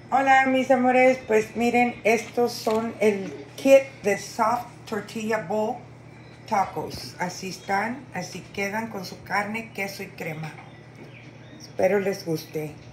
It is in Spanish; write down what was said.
Hola mis amores, pues miren, estos son el kit de Soft Tortilla Bowl Tacos. Así están, así quedan con su carne, queso y crema. Espero les guste.